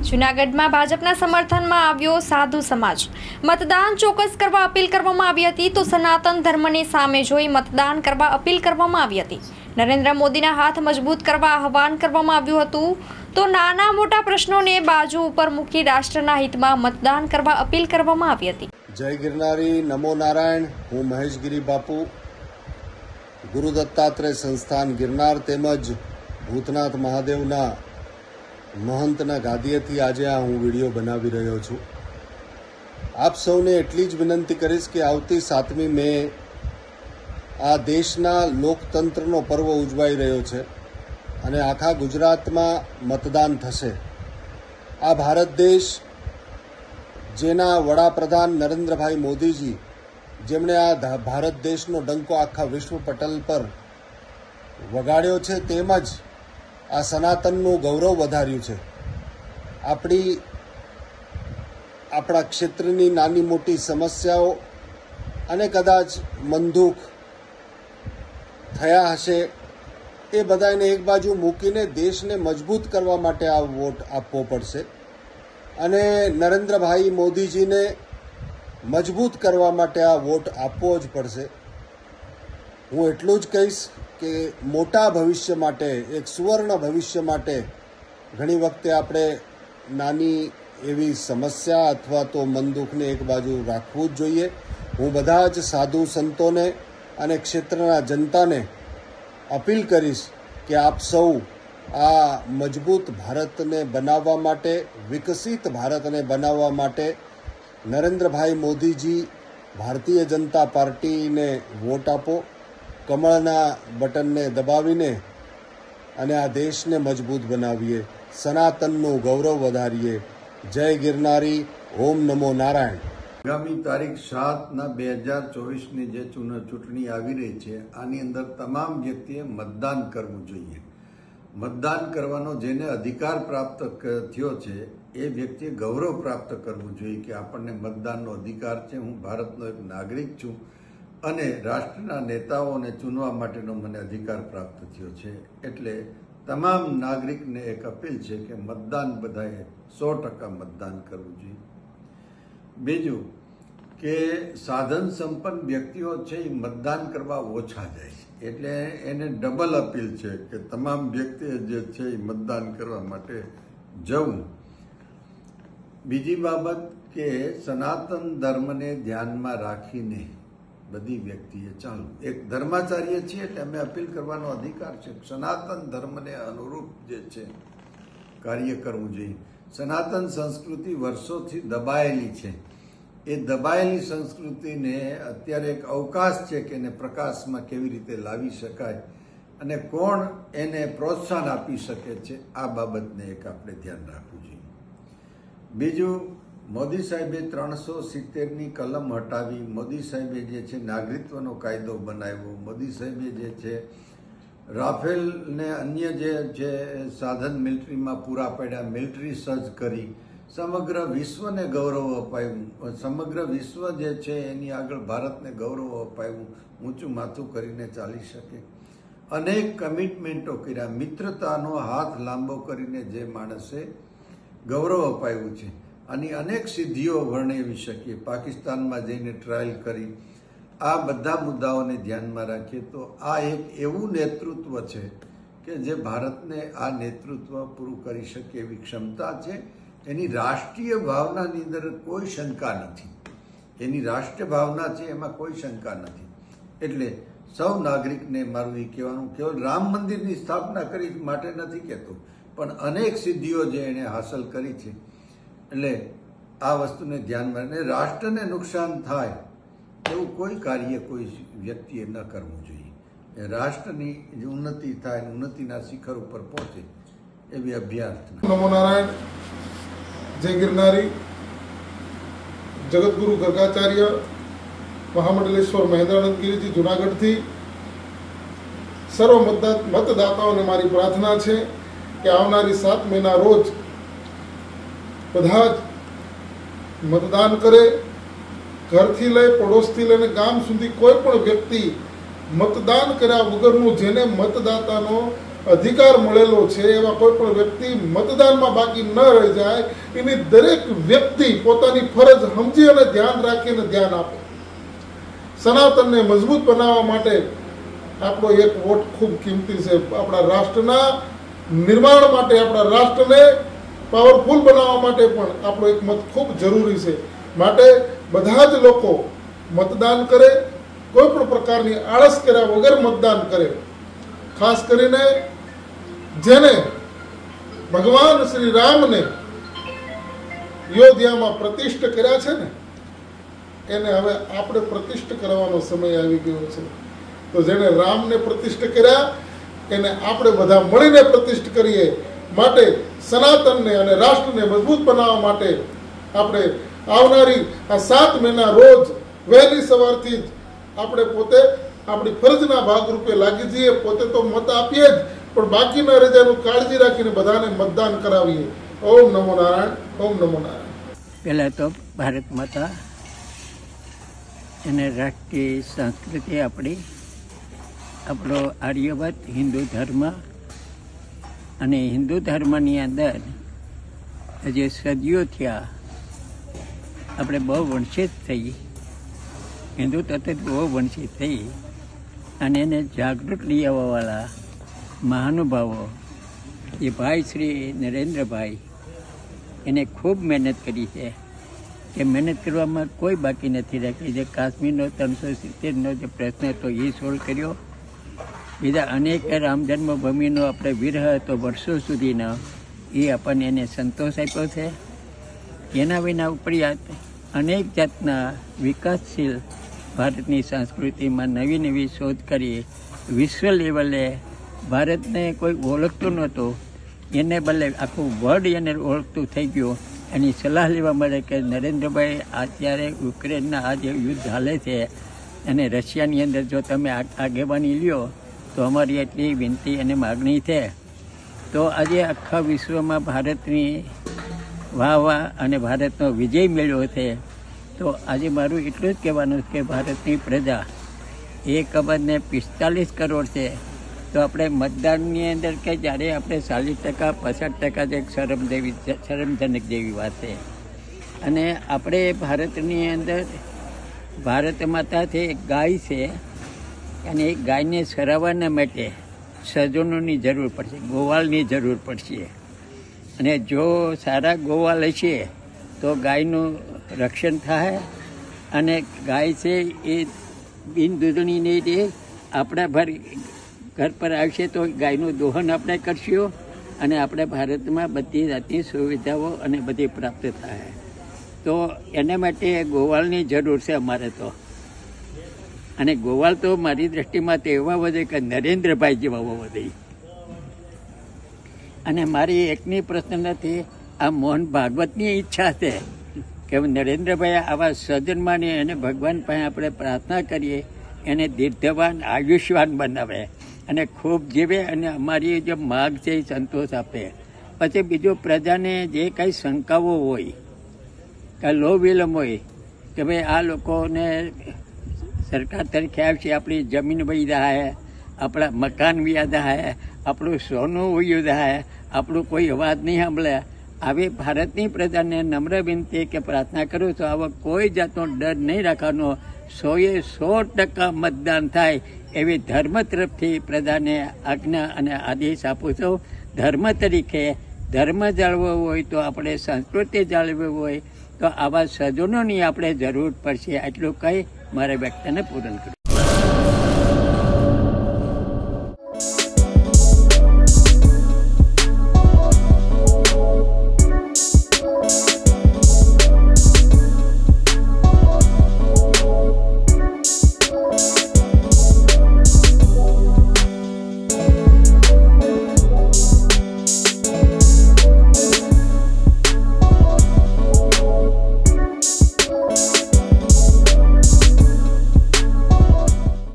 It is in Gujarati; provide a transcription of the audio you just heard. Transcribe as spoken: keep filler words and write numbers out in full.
જૂનાગઢમાં ભાજપના સમર્થનમાં આવ્યો સાધુ સમાજ। મતદાન ચોક્કસ કરવા અપીલ કરવામાં આવી હતી તો સનાતન ધર્મને સામે જોઈ મતદાન કરવા અપીલ કરવામાં આવી હતી। નરેન્દ્ર મોદીના હાથ મજબૂત કરવા આહવાન કરવામાં આવ્યું હતું તો નાના મોટા પ્રશ્નોને બાજુ ઉપર મૂકી રાષ્ટ્રના હિતમાં મતદાન કરવા અપીલ કરવામાં આવી હતી। જય ગિરનારી, નમો નારાયણ। હું મહેશગીરી બાપુ, ગુરુ દત્તાત્રેય સંસ્થાન ગિરનાર તેમજ ભૂતનાથ મહાદેવના महंतना गादीएथी आज आ हूँ वीडियो बनावी रह्यो छूं। आप सौने एटली ज विनंती करीश के आवती सातमी मे आ देशना लोकतंत्रनो पर्व उजवाई रह्यो छे अने आखा गुजरातमां मतदान थशे। आ भारत देश जेना वडाप्रधान नरेंद्रभाई मोदीजी जेमणे आ भारत देशनो डंको आखा विश्व पटल पर वगाड्यो छे तेमज आ सनातनનું ગૌરવ વધાર્યું છે। આપણી આપણા ક્ષેત્રની નાની મોટી સમસ્યાઓ અને કદાચ મનદુખ થયા હશે એ બધાને એક બાજુ મૂકીને દેશને મજબૂત કરવા માટે આ વોટ આપવો પડશે અને નરેન્દ્રભાઈ મોદીજીને મજબૂત કરવા માટે આ વોટ આપવો જ પડશે। હું એટલું જ કહીશ કે મોટા ભવિષ્ય માટે, એક સુવર્ણ ભવિષ્ય માટે ઘણી વખતે આપણે નાની એવી સમસ્યા અથવા તો મનદુખને એક બાજુ રાખવું જ જોઈએ। હું બધા જ સાધુ સંતોને અને ક્ષેત્રના જનતાને અપીલ કરીશ કે આપ સૌ આ મજબૂત ભારતને બનાવવા માટે, વિકસિત ભારતને બનાવવા માટે નરેન્દ્રભાઈ મોદીજી ભારતીય જનતા પાર્ટીને વોટ આપો। कमलना बटन ने दबावीने अने आ देश ने मजबूत बनावीए, सनातननु गौरव वधारीए। जय गिरनारी, ओम नमो नारायण। आगामी तारीख सात ना बे हजार चौवीस ની જે ચૂંટણી આવી રહી છે આની અંદર તમામ વ્યક્તિએ મતદાન કરવું જોઈએ। મતદાન કરવાનો જેને અધિકાર પ્રાપ્ત થયો છે એ વ્યક્તિએ ગૌરવ પ્રાપ્ત કરવું જોઈએ કે આપણને મતદાનનો અધિકાર છે, હું ભારતનો એક નાગરિક છું અને રાષ્ટ્રના નેતાઓને ચૂનવા માટેનો મને અધિકાર પ્રાપ્ત થયો છે। એટલે તમામ નાગરિકને એક અપીલ છે કે મતદાન બધાએ સો ટકા મતદાન કરવું જોઈએ। બીજું કે સાધન સંપન્ન વ્યક્તિઓ છે એ મતદાન કરવા ઓછા જાય છે એટલે એને ડબલ અપીલ છે કે તમામ વ્યક્તિએ જે છે એ મતદાન કરવા માટે જવું। બીજી બાબત કે સનાતન ધર્મને ધ્યાનમાં રાખીને બધી વ્યક્તિએ ચાલુ, એક ધર્માચાર્ય છીએ એટલે અમે અપીલ કરવાનો અધિકાર છે, સનાતન ધર્મને અનુરૂપ જે છે કાર્ય કરવું જોઈએ। સનાતન સંસ્કૃતિ વર્ષોથી દબાયેલી છે, એ દબાયેલી સંસ્કૃતિને અત્યારે એક અવકાશ છે કે એને પ્રકાશમાં કેવી રીતે લાવી શકાય અને કોણ એને પ્રોત્સાહન આપી શકે છે આ બાબતને એક આપણે ધ્યાન રાખવું જોઈએ। બીજું, મોદી સાહેબે ત્રણસો સિત્તેરની કલમ હટાવી, મોદી સાહેબે જે છે નાગરિકત્વનો કાયદો બનાવ્યો, મોદી સાહેબે જે છે રાફેલ ને અન્ય જે છે સાધન મિલિટરીમાં પૂરા પાડ્યા, મિલિટરી સજ્જ કરી સમગ્ર વિશ્વને ગૌરવ અપાયું, સમગ્ર વિશ્વ જે છે એની આગળ ભારતને ગૌરવ અપાયું, ઊંચું માથું કરીને ચાલી શકે। અનેક કમિટમેન્ટો કર્યા, મિત્રતાનો હાથ લાંબો કરીને જે માણસે ગૌરવ અપાયું છે આની અનેક સિદ્ધિઓ વર્ણવી શકીએ। પાકિસ્તાનમાં જઈને ટ્રાયલ કરી, આ બધા મુદ્દાઓને ધ્યાનમાં રાખીએ તો આ એક એવું નેતૃત્વ છે કે જે ભારતને આ નેતૃત્વ પૂરું કરી શકે એવી ક્ષમતા છે। એની રાષ્ટ્રીય ભાવનાની અંદર કોઈ શંકા નથી, એની રાષ્ટ્રીય ભાવના છે એમાં કોઈ શંકા નથી। એટલે સૌ નાગરિકને મારું એ કહેવાનું, કેવલ રામ મંદિરની સ્થાપના કરી માટે નથી કહેતો, પણ અનેક સિદ્ધિઓ જે એણે હાંસલ કરી છે એટલે આ વસ્તુને ધ્યાનમાં અને રાષ્ટ્રને નુકસાન થાય એવું કોઈ કાર્ય કોઈ વ્યક્તિએ ન કરવું જોઈએ। રાષ્ટ્રની ઉન્નતિ થાય, ઉન્નતિના શિખર ઉપર પહોંચે એવી અભ્યર્થના। નમો નારાયણ, જય ગિરનારી। જગતગુરુ ગર્ગાચાર્ય મહામંડલેશ્વર મહેન્દ્રાનંદ ગિરીજી જૂનાગઢથી સર્વ મતદાતાઓને મારી પ્રાર્થના છે કે આવનારી સાત મહિના રોજ બધા જ મતદાન કરે। ઘરથી લઈ પડોશથી લઈને ગામ સુધી કોઈ પણ વ્યક્તિ મતદાન કર્યા વગરનું, જેને મતદાતાનો અધિકાર મળેલો છે એવા કોઈ પણ વ્યક્તિ મતદાનમાં બાકી ન રહી જાય, એની દરેક વ્યક્તિ પોતાની ફરજ સમજી અને ધ્યાન રાખીને ધ્યાન આપે. સનાતનને મજબૂત બનાવવા માટે આપણો એક વોટ ખૂબ કિંમતી છે. આપણા રાષ્ટ્રના નિર્માણ માટે, આપણા રાષ્ટ્રને પાવરફુલ બનાવવા માટે પણ આપણો એક મત ખૂબ જરૂરી છે. માટે બધા જ લોકો મતદાન કરે, કોઈ પણ પ્રકારની આળસ કર્યા વગર મતદાન કરે. ખાસ કરીને જેને ભગવાન શ્રી રામને અયોધ્યામાં પ્રતિષ્ઠ કર્યા છે ને, એને હવે આપણે પ્રતિષ્ઠ કરવાનો સમય આવી ગયો છે. તો જેને રામને પ્રતિષ્ઠ કર્યા એને આપણે બધા મળીને પ્રતિષ્ઠ કરીએ. માટે સનાતનને અને રાષ્ટ્રને મજબૂત બનાવવા માટે આપણે આવનારી આ સાત મહિના રોજ વહેલી સવારથી જ આપણે પોતે આપણી ફરજના ભાગરૂપે લાગી જઈએ. પોતે તો મત આપીએ જ, પણ બાકીના રજાનું કાળજી રાખીને બધાને મતદાન કરાવીએ. ઓમ નમો નારાયણ, ઓમ નમો નારાયણ. પહેલાં તો ભારત માતા અને રાષ્ટ્રીય સંસ્કૃતિ આપણી, આપણો આર્યવત હિન્દુ ધર્મ, અને હિન્દુ ધર્મની અંદર જે સદીઓ થયા આપણે બહુ વંશિત થઈ, હિન્દુ તત્વ બહુ વંશિત થઈ, અને એને જાગૃત લઈ આવવાવાળા મહાનુભાવો એ ભાઈ શ્રી નરેન્દ્રભાઈ એને ખૂબ મહેનત કરી છે. કે મહેનત કરવામાં કોઈ બાકી નથી રાખી. જે કાશ્મીરનો ત્રણસો સિત્તેરનો જે પ્રશ્ન હતો એ સોલ્વ કર્યો. બીજા અનેક રામ જન્મભૂમિનો આપણે વિરહ હતો વર્ષો સુધીનો, એ આપણને એને સંતોષ આપ્યો છે. એના વિના ઉપરાંત અનેક જાતના વિકાસશીલ ભારતની સંસ્કૃતિમાં નવી નવી શોધ કરી વિશ્વ લેવલે ભારતને કોઈ ઓળખતું નહોતું, એને બદલે આખું વર્લ્ડ એને ઓળખતું થઈ ગયું. એની સલાહ લેવા મળે કે નરેન્દ્રભાઈ અત્યારે યુક્રેનના આ જે યુદ્ધ ચાલે છે અને રશિયાની અંદર જો તમે આગેવાની લ્યો તો અમારી એટલી વિનંતી અને માગણી છે. તો આજે આખા વિશ્વમાં ભારતની વાહ વાહ અને ભારતનો વિજય મેળવ્યો છે. તો આજે મારું એટલું જ કહેવાનું છે કે ભારતની પ્રજા એક અબજને પિસ્તાલીસ કરોડ છે. તો આપણે મતદાનની અંદર કે જ્યારે આપણે ચાલીસ ટકા પચાસ ટકા જે શરમ જેવી શરમજનક જેવી વાત છે. અને આપણે ભારતની અંદર ભારત માતા છે, એક ગાય છે, અને એ ગાયને સરાવવાના માટે સજ્જનોની જરૂર પડશે, ગોવાળની જરૂર પડશે. અને જો સારા ગોવાળ હશે તો ગાયનું રક્ષણ થાય. અને ગાય છે એ બિન દૂધણી નહીં રહે. આપણા ભર ઘર પર આવશે તો ગાયનું દોહન આપણે કરશું, અને આપણે ભારતમાં બધી જાતની સુવિધાઓ અને બધી પ્રાપ્ત થાય. તો એના માટે ગોવાળની જરૂર છે અમારે તો. અને ગોવાળ તો મારી દ્રષ્ટિમાં તો એવા વધે કે નરેન્દ્રભાઈ જેવા વધે. અને મારી એકની પ્રશ્ન નથી, આ મોહન ભાગવતની ઈચ્છા છે કે નરેન્દ્રભાઈ આવા સજ્જન એને ભગવાન પાસે આપણે પ્રાર્થના કરીએ, એને દીર્ઘવાન આયુષ્યવાન બનાવે અને ખૂબ જીવે, અને અમારી જે માગ છે એ સંતોષ આપે. પછી બીજું પ્રજાને જે કાંઈ શંકાઓ હોય કે લો વિલંબ હોય કે ભાઈ આ લોકોને સરકાર તરીકે આવશે, આપણી જમીન વહી જાય, આપણા મકાન વ્યા જાય, આપણું સોનું વયું જાય, આપણું કોઈ અવાજ નહીં સાંભળે. આવી ભારતની પ્રજાને નમ્ર વિનંતી કે પ્રાર્થના કરું છું, આવો કોઈ જાતનો ડર નહીં રાખવાનો. સોએ સો ટકા મતદાન થાય એવી ધર્મ તરફથી પ્રજાને આજ્ઞા અને આદેશ આપું છું. ધર્મ તરીકે ધર્મ જાળવવો હોય તો આપણે સંસ્કૃતિ જાળવવી હોય તો આવા સજ્જનોની આપણે જરૂર પડશે. એટલું કહી મારે વ્યક્તિને પૂર્ણ કર્યું.